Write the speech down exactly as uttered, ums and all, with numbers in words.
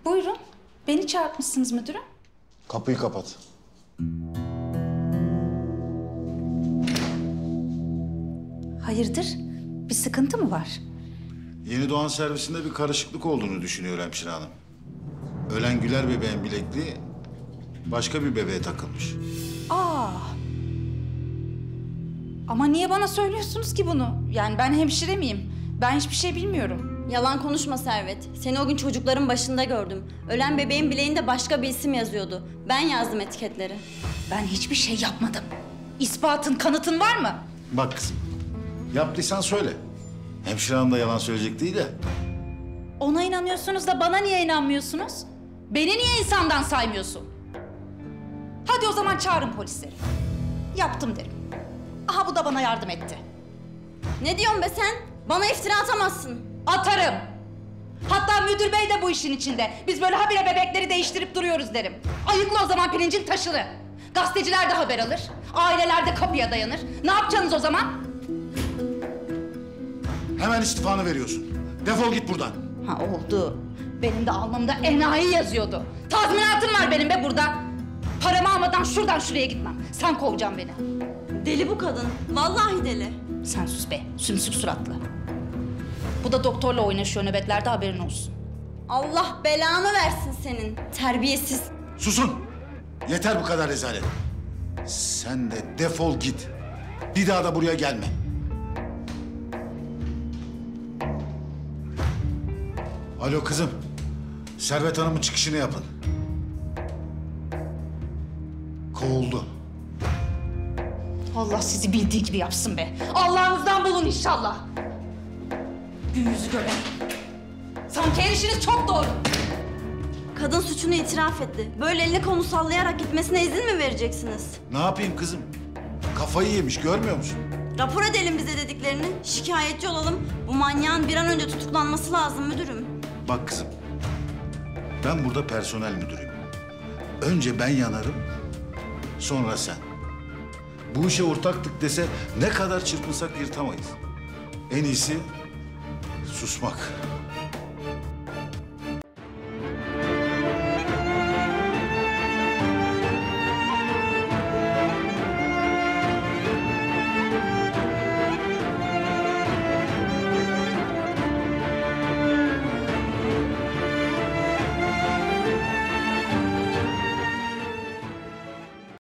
Buyurun. Beni çağırtmışsınız müdürüm. Kapıyı kapat. Hayırdır? Bir sıkıntı mı var? Yeni doğan servisinde bir karışıklık olduğunu düşünüyor hemşire hanım. Ölen Güler bebeğin bilekliği başka bir bebeğe takılmış. Aa. Ama niye bana söylüyorsunuz ki bunu? Yani ben hemşire miyim? Ben hiçbir şey bilmiyorum. Yalan konuşma Servet. Seni o gün çocukların başında gördüm. Ölen bebeğin bileğinde başka bir isim yazıyordu. Ben yazdım etiketleri. Ben hiçbir şey yapmadım. İspatın, kanıtın var mı? Bak kızım, yaptıysan söyle. Hemşire hanım da yalan söyleyecek değil de. Ona inanıyorsunuz da bana niye inanmıyorsunuz? Beni niye insandan saymıyorsun? Hadi o zaman çağırın polisleri. Yaptım derim. Aha bu da bana yardım etti. Ne diyorsun be sen? Bana iftira atamazsın. Atarım. Hatta müdür bey de bu işin içinde. Biz böyle habire bebekleri değiştirip duruyoruz derim. Ayıkla o zaman pirincin taşını. Gazeteciler de haber alır. Aileler de kapıya dayanır. Ne yapacaksınız o zaman? Hemen istifanı veriyorsun. Defol git buradan. Ha oldu. Benim de alnımda enayi yazıyordu. Tazminatım var benim be burada. Paramı almadan şuradan şuraya gitmem. Sen kovacaksın beni. Deli bu kadın. Vallahi deli. Sen sus be, sümsük suratlı. Bu da doktorla oynaşıyor nöbetlerde, haberin olsun. Allah belanı versin senin. Terbiyesiz. Susun! Yeter bu kadar rezalet. Sen de defol git. Bir daha da buraya gelme. Alo kızım. Servet Hanım'ın çıkışını yapın. Kovuldu. Allah sizi bildiği gibi yapsın be. Allah'ınızdan bulun inşallah. Gün yüzü gören. Sanki her işiniz çok doğru. Kadın suçunu itiraf etti. Böyle elini kolunu sallayarak gitmesine izin mi vereceksiniz? Ne yapayım kızım? Kafayı yemiş, görmüyor musun? Rapor edelim bize dediklerini. Şikayetçi olalım. Bu manyağın bir an önce tutuklanması lazım müdürüm. Bak kızım, ben burada personel müdürüyüm. Önce ben yanarım, sonra sen. Bu işe ortaktık dese ne kadar çırpınsak yırtamayız. En iyisi susmak.